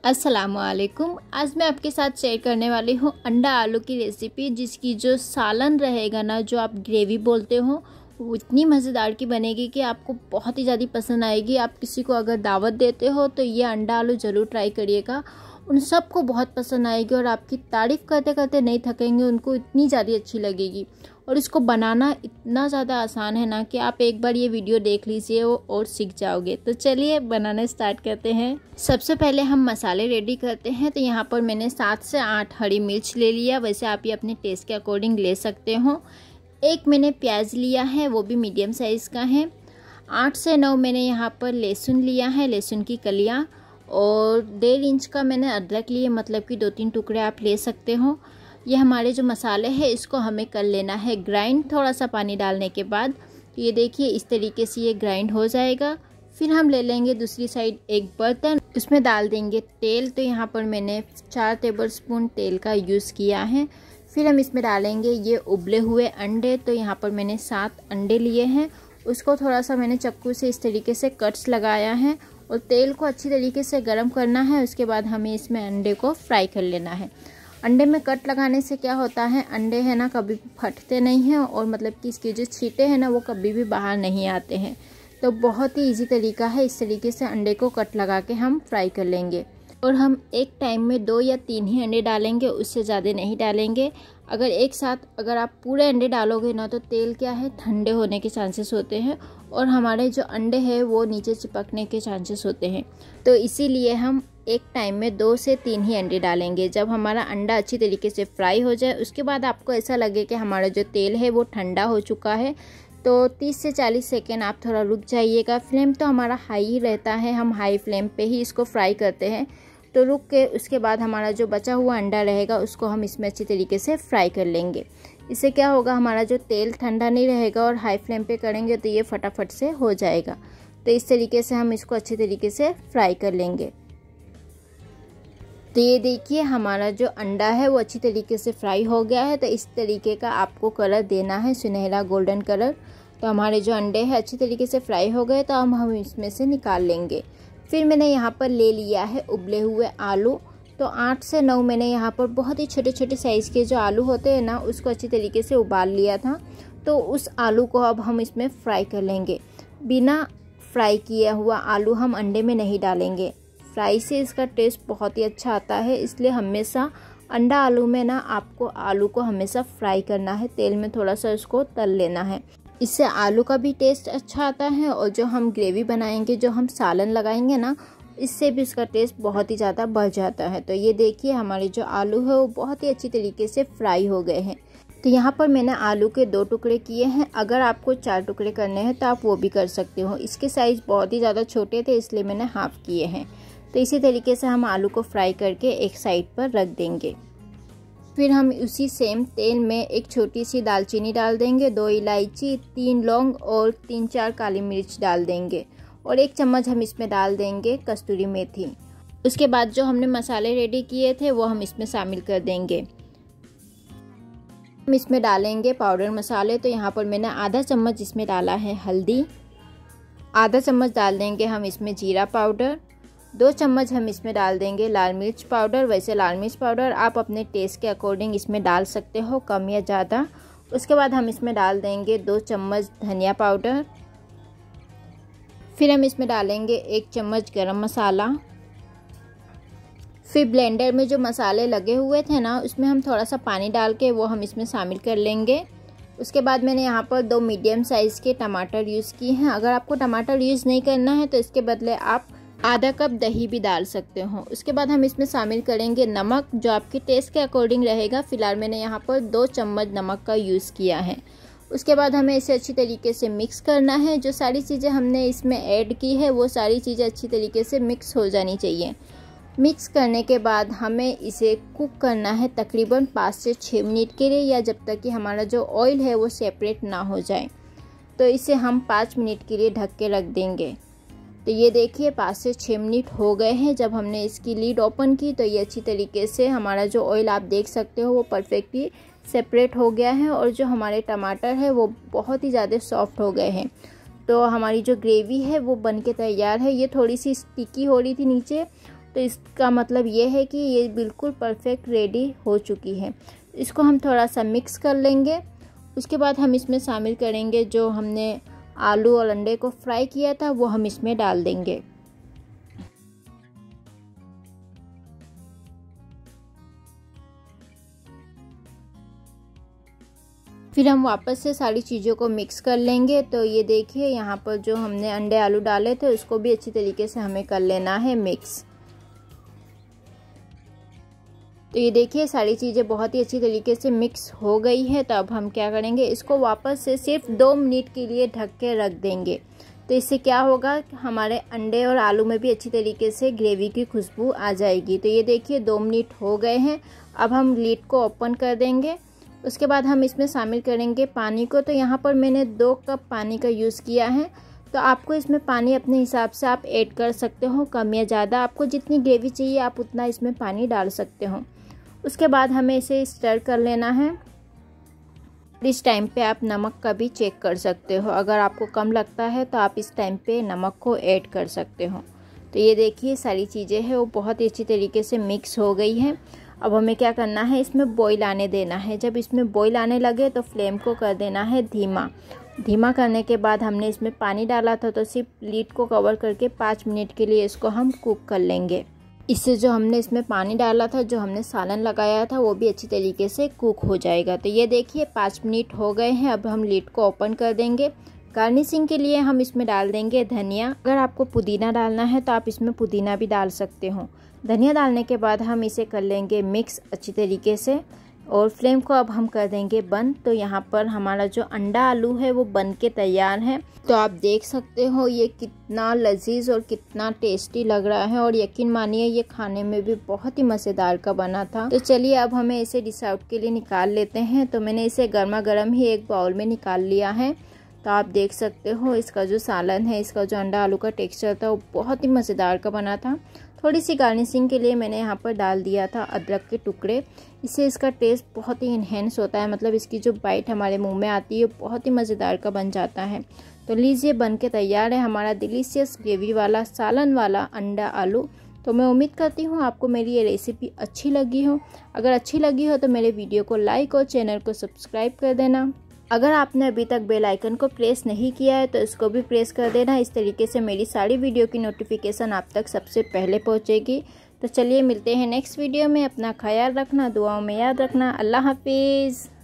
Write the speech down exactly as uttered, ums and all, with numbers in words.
अस्सलामुअलैकुम। आज मैं आपके साथ शेयर करने वाली हूँ अंडा आलू की रेसिपी, जिसकी जो सालन रहेगा ना, जो आप ग्रेवी बोलते हो, वो इतनी मज़ेदार की बनेगी कि आपको बहुत ही ज़्यादा पसंद आएगी। आप किसी को अगर दावत देते हो तो ये अंडा आलू ज़रूर ट्राई करिएगा, उन सबको बहुत पसंद आएगी और आपकी तारीफ़ करते करते नहीं थकेंगे, उनको इतनी ज़्यादा अच्छी लगेगी। और इसको बनाना इतना ज़्यादा आसान है ना कि आप एक बार ये वीडियो देख लीजिए और सीख जाओगे। तो चलिए बनाना स्टार्ट करते हैं। सबसे पहले हम मसाले रेडी करते हैं। तो यहाँ पर मैंने सात से आठ हरी मिर्च ले लिया, वैसे आप ये अपने टेस्ट के अकॉर्डिंग ले सकते हो। एक मैंने प्याज लिया है, वो भी मीडियम साइज़ का है। आठ से नौ मैंने यहाँ पर लहसुन लिया है, लहसुन की कलियाँ। और डेढ़ इंच का मैंने अदरक लिए, मतलब कि दो तीन टुकड़े आप ले सकते हो। ये हमारे जो मसाले हैं इसको हमें कर लेना है ग्राइंड, थोड़ा सा पानी डालने के बाद। ये देखिए इस तरीके से ये ग्राइंड हो जाएगा। फिर हम ले लेंगे दूसरी साइड एक बर्तन, उसमें डाल देंगे तेल। तो यहाँ पर मैंने चार टेबलस्पून तेल का यूज़ किया है। फिर हम इसमें डालेंगे ये उबले हुए अंडे। तो यहाँ पर मैंने सात अंडे लिए हैं, उसको थोड़ा सा मैंने चक्कू से इस तरीके से कट्स लगाया है और तेल को अच्छी तरीके से गर्म करना है। उसके बाद हमें इसमें अंडे को फ्राई कर लेना है। अंडे में कट लगाने से क्या होता है, अंडे है ना कभी भी फटते नहीं हैं और मतलब कि इसके जो छींटे हैं ना वो कभी भी बाहर नहीं आते हैं। तो बहुत ही इजी तरीका है, इस तरीके से अंडे को कट लगा के हम फ्राई कर लेंगे। और हम एक टाइम में दो या तीन ही अंडे डालेंगे, उससे ज़्यादा नहीं डालेंगे। अगर एक साथ अगर आप पूरे अंडे डालोगे ना तो तेल क्या है, ठंडे होने के चांसेस होते हैं और हमारे जो अंडे हैं वो नीचे चिपकने के चांसेस होते हैं। तो इसीलिए हम एक टाइम में दो से तीन ही अंडे डालेंगे। जब हमारा अंडा अच्छी तरीके से फ्राई हो जाए, उसके बाद आपको ऐसा लगे कि हमारा जो तेल है वो ठंडा हो चुका है, तो तीस से चालीस सेकेंड आप थोड़ा रुक जाइएगा। फ्लेम तो हमारा हाई ही रहता है, हम हाई फ्लेम पे ही इसको फ्राई करते हैं। तो रुक के उसके बाद हमारा जो बचा हुआ अंडा रहेगा उसको हम इसमें अच्छी तरीके से फ्राई कर लेंगे। इससे क्या होगा, हमारा जो तेल ठंडा नहीं रहेगा और हाई फ्लेम पे करेंगे तो ये फटाफट से हो जाएगा। तो इस तरीके से हम इसको अच्छी तरीके से फ्राई कर लेंगे। तो ये देखिए हमारा जो अंडा है वो अच्छी तरीके से फ्राई हो गया है। तो इस तरीके का आपको कलर देना है, सुनहरा गोल्डन कलर। तो हमारे जो अंडे हैं अच्छी तरीके से फ्राई हो गए, तो हम हम इसमें से निकाल लेंगे। फिर मैंने यहाँ पर ले लिया है उबले हुए आलू। तो आठ से नौ मैंने यहाँ पर बहुत ही छोटे छोटे साइज़ के जो आलू होते हैं ना, उसको अच्छी तरीके से उबाल लिया था। तो उस आलू को अब हम इसमें फ्राई कर लेंगे। बिना फ्राई किया हुआ आलू हम अंडे में नहीं डालेंगे, फ्राई से इसका टेस्ट बहुत ही अच्छा आता है। इसलिए हमेशा अंडा आलू में ना आपको आलू को हमेशा फ्राई करना है, तेल में थोड़ा सा इसको तल लेना है। इससे आलू का भी टेस्ट अच्छा आता है और जो हम ग्रेवी बनाएंगे, जो हम सालन लगाएंगे ना, इससे भी इसका टेस्ट बहुत ही ज़्यादा बढ़ जाता है। तो ये देखिए हमारे जो आलू है वो बहुत ही अच्छी तरीके से फ्राई हो गए हैं। तो यहाँ पर मैंने आलू के दो टुकड़े किए हैं। अगर आपको चार टुकड़े करने हैं तो आप वो भी कर सकते हो। इसके साइज़ बहुत ही ज़्यादा छोटे थे इसलिए मैंने हाफ़ किए हैं। तो इसी तरीके से हम आलू को फ्राई करके एक साइड पर रख देंगे। फिर हम उसी सेम तेल में एक छोटी सी दालचीनी डाल देंगे, दो इलायची, तीन लौंग और तीन चार काली मिर्च डाल देंगे और एक चम्मच हम इसमें डाल देंगे कस्तूरी मेथी। उसके बाद जो हमने मसाले रेडी किए थे वो हम इसमें शामिल कर देंगे। हम इसमें डालेंगे पाउडर मसाले। तो यहाँ पर मैंने आधा चम्मच इसमें डाला है हल्दी, आधा चम्मच डाल देंगे हम इसमें जीरा पाउडर, दो चम्मच हम इसमें डाल देंगे लाल मिर्च पाउडर। वैसे लाल मिर्च पाउडर आप अपने टेस्ट के अकॉर्डिंग इसमें डाल सकते हो, कम या ज़्यादा। उसके बाद हम इसमें डाल देंगे दो चम्मच धनिया पाउडर। फिर हम इसमें डालेंगे एक चम्मच गरम मसाला। फिर ब्लेंडर में जो मसाले लगे हुए थे ना, उसमें हम थोड़ा सा पानी डाल के वो हम इसमें शामिल कर लेंगे। उसके बाद मैंने यहाँ पर दो मीडियम साइज़ के टमाटर यूज़ किए हैं। अगर आपको टमाटर यूज़ नहीं करना है तो इसके बदले आप आधा कप दही भी डाल सकते हो। उसके बाद हम इसमें शामिल करेंगे नमक, जो आपके टेस्ट के अकॉर्डिंग रहेगा। फिलहाल मैंने यहाँ पर दो चम्मच नमक का यूज़ किया है। उसके बाद हमें इसे अच्छी तरीके से मिक्स करना है। जो सारी चीज़ें हमने इसमें ऐड की है वो सारी चीज़ें अच्छी तरीके से मिक्स हो जानी चाहिए। मिक्स करने के बाद हमें इसे कुक करना है तकरीबन पाँच से छः मिनट के लिए, या जब तक कि हमारा जो ऑयल है वो सेपरेट ना हो जाए। तो इसे हम पाँच मिनट के लिए ढक के रख देंगे। तो ये देखिए पाँच से छः मिनट हो गए हैं। जब हमने इसकी लीड ओपन की तो ये अच्छी तरीके से हमारा जो ऑयल आप देख सकते हो वो परफेक्टली सेपरेट हो गया है और जो हमारे टमाटर है वो बहुत ही ज़्यादा सॉफ्ट हो गए हैं। तो हमारी जो ग्रेवी है वो बन के तैयार है। ये थोड़ी सी स्टिकी हो रही थी नीचे तो इसका मतलब ये है कि ये बिल्कुल परफेक्ट रेडी हो चुकी है। इसको हम थोड़ा सा मिक्स कर लेंगे। उसके बाद हम इसमें शामिल करेंगे जो हमने आलू और अंडे को फ्राई किया था, वो हम इसमें डाल देंगे। फिर हम वापस से सारी चीज़ों को मिक्स कर लेंगे। तो ये देखिए यहाँ पर जो हमने अंडे आलू डाले थे उसको भी अच्छी तरीके से हमें कर लेना है मिक्स। तो ये देखिए सारी चीज़ें बहुत ही अच्छी तरीके से मिक्स हो गई है। तो अब हम क्या करेंगे, इसको वापस से सिर्फ दो मिनट के लिए ढक के रख देंगे। तो इससे क्या होगा, हमारे अंडे और आलू में भी अच्छी तरीके से ग्रेवी की खुशबू आ जाएगी। तो ये देखिए दो मिनट हो गए हैं। अब हम लीड को ओपन कर देंगे। उसके बाद हम इसमें शामिल करेंगे पानी को। तो यहाँ पर मैंने दो कप पानी का यूज़ किया है। तो आपको इसमें पानी अपने हिसाब से आप ऐड कर सकते हो, कम या ज़्यादा। आपको जितनी ग्रेवी चाहिए आप उतना इसमें पानी डाल सकते हो। उसके बाद हमें इसे स्टर कर लेना है। इस टाइम पे आप नमक का भी चेक कर सकते हो। अगर आपको कम लगता है तो आप इस टाइम पे नमक को ऐड कर सकते हो। तो ये देखिए सारी चीज़ें हैं वो बहुत ही अच्छी तरीके से मिक्स हो गई हैं। अब हमें क्या करना है, इसमें बॉईल आने देना है। जब इसमें बॉईल आने लगे तो फ्लेम को कर देना है धीमा। धीमा करने के बाद हमने इसमें पानी डाला था, तो सिर्फ लीड को कवर करके पाँच मिनट के लिए इसको हम कुक कर लेंगे। इससे जो हमने इसमें पानी डाला था, जो हमने सालन लगाया था, वो भी अच्छी तरीके से कुक हो जाएगा। तो ये देखिए पाँच मिनट हो गए हैं। अब हम लीड को ओपन कर देंगे। गार्निशिंग के लिए हम इसमें डाल देंगे धनिया। अगर आपको पुदीना डालना है तो आप इसमें पुदीना भी डाल सकते हो। धनिया डालने के बाद हम इसे कर लेंगे मिक्स अच्छी तरीके से और फ्लेम को अब हम कर देंगे बंद। तो यहाँ पर हमारा जो अंडा आलू है वो बन के तैयार है। तो आप देख सकते हो ये कितना लजीज और कितना टेस्टी लग रहा है और यकीन मानिए ये खाने में भी बहुत ही मज़ेदार का बना था। तो चलिए अब हमें इसे डिश आउट के लिए निकाल लेते हैं। तो मैंने इसे गर्मा गर्म ही एक बाउल में निकाल लिया है। तो आप देख सकते हो इसका जो सालन है, इसका जो अंडा आलू का टेक्सचर था वो बहुत ही मज़ेदार का बना था। थोड़ी सी गार्निशिंग के लिए मैंने यहाँ पर डाल दिया था अदरक के टुकड़े। इससे इसका टेस्ट बहुत ही इन्हेंस होता है, मतलब इसकी जो बाइट हमारे मुंह में आती है बहुत ही मज़ेदार का बन जाता है। तो लीजिए बन के तैयार है हमारा डिलीशियस ग्रेवी वाला सालन वाला अंडा आलू। तो मैं उम्मीद करती हूँ आपको मेरी ये रेसिपी अच्छी लगी हो। अगर अच्छी लगी हो तो मेरे वीडियो को लाइक और चैनल को सब्सक्राइब कर देना। अगर आपने अभी तक बेल आइकन को प्रेस नहीं किया है तो इसको भी प्रेस कर देना। इस तरीके से मेरी सारी वीडियो की नोटिफिकेशन आप तक सबसे पहले पहुंचेगी। तो चलिए मिलते हैं नेक्स्ट वीडियो में। अपना ख्याल रखना, दुआओं में याद रखना। अल्लाह हाफिज़।